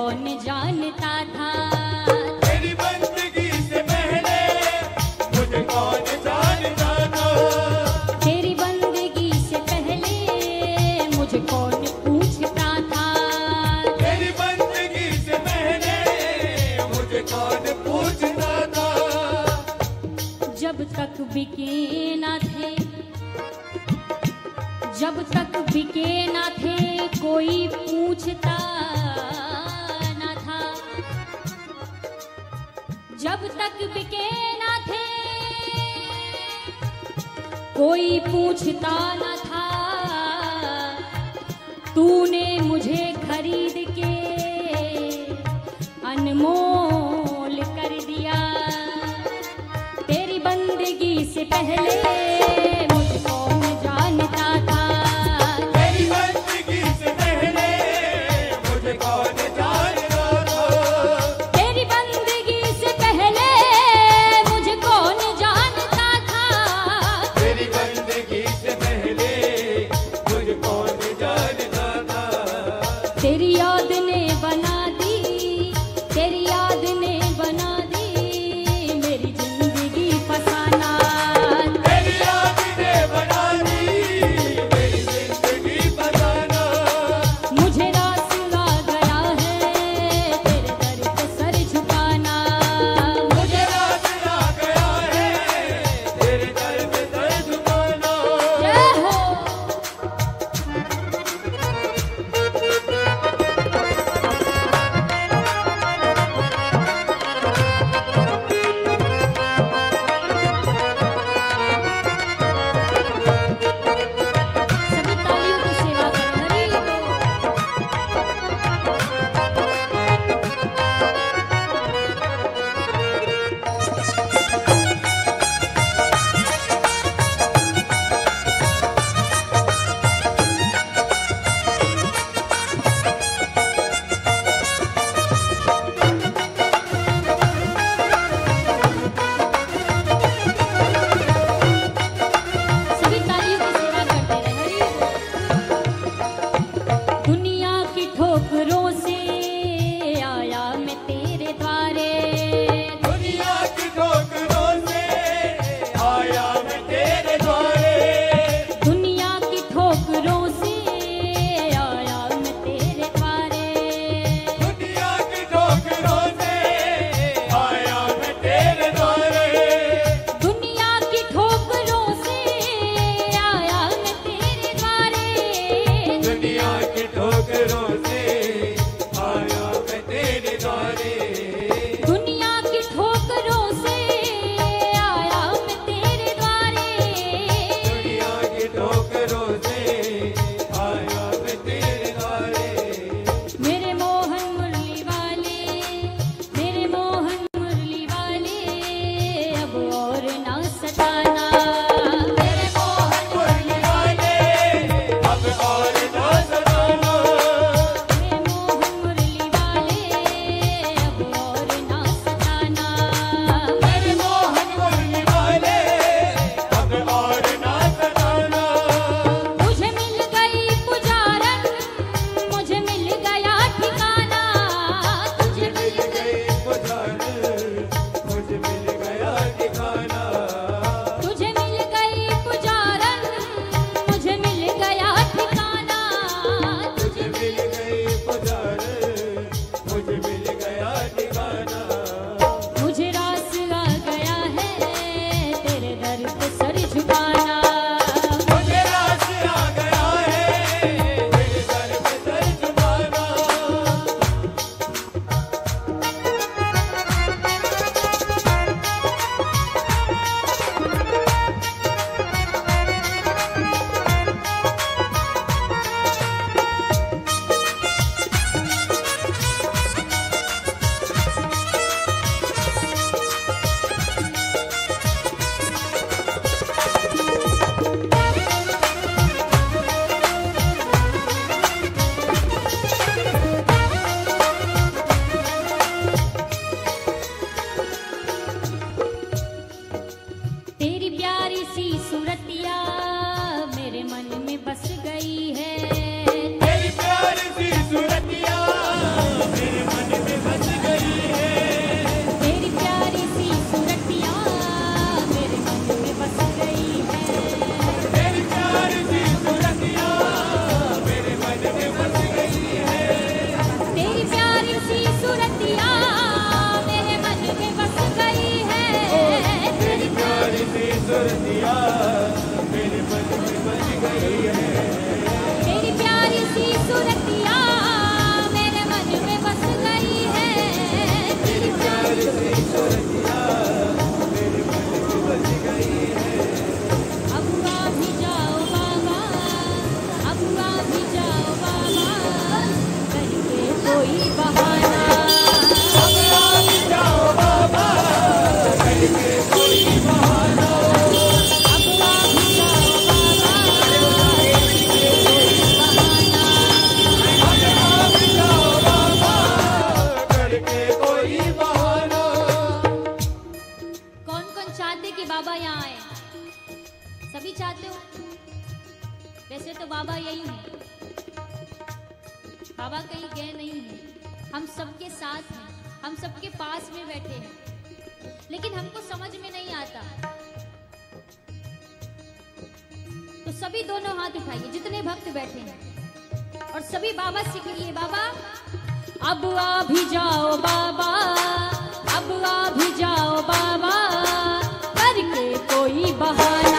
कौन जानता था। तेरी बंदगी से पहले मुझे कौन जानता था। तेरी बंदगी से पहले मुझे कौन पूछता था। तेरी बंदगी से पहले मुझे कौन पूछता था। जब तक बिके ना थे, जब तक बिके ना थे कोई पूछता ना था। जब तक बिके ना थे कोई पूछता ना था। तूने मुझे खरीद के अनमोल कर दिया। तेरी बंदगी से पहले मुझे कौन जानता था। तेरी बंदगी से पहले मुझे कौन जानता था। तेरी बंदगी से पहले मुझे कौन जानता था। तेरी बंदगी से पहले मुझे कौन जानता था। तेरी याद ने बना दी, तेरी याद ने बना दी मेरी जिंदगी फसाना। तेरी याद ने बना दी मेरी जिंदगी फसाना। मुझे रास आ गया है तेरे दर पे सर झुकाना। मुझे रात आ गया है तेरे दर पे सर झुकाना। जय हो। सभी तालियों की सेवा करें। हरि बोल। सभी तालियों की सेवा करते रहे। हरि बोल। दुनिया की ठोकरों से आया मैं तेरे द्वारे। दुनिया की ठोकरों से आया मैं तेरे द्वारे। दुनिया की ठोकरों से आया मैं तेरे द्वारे। दुनिया की ठोकरों से आया मैं तेरे द्वारे। दुनिया की ठोकरों से आया मैं तेरे द्वारे। दुनिया की ठोकरों से आया मैं तेरे द्वारे। दुनिया की ठोकरों से आया मैं तेरे द्वारे। दुनिया की ठोकरों से आया मैं तेरे द्वारे। मेरे मोहन मुरली वाले, मेरे मोहन मुरली वाले अब और ना सताना। मेरे मोहन मुरली वाले अब और ना सताना। कोई बहाना। अब आ भी जाओ बाबा करके कोई बहाना। अब आ भी जाओ बाबा करके कोई बहाना। अब आ भी जाओ बाबा करके कोई बहाना। कौन कौन चाहते कि बाबा यहाँ आए? सभी चाहते हो? वैसे तो बाबा यही है, बाबा कहीं गए नहीं हैं, हम सबके साथ हैं, हम सबके पास में बैठे हैं, लेकिन हमको समझ में नहीं आता। तो सभी दोनों हाथ उठाइए जितने भक्त बैठे हैं और सभी बाबा से कहिए, बाबा अब आ भी जाओ बाबा, अब आ भी जाओ बाबा करके कोई बहाना।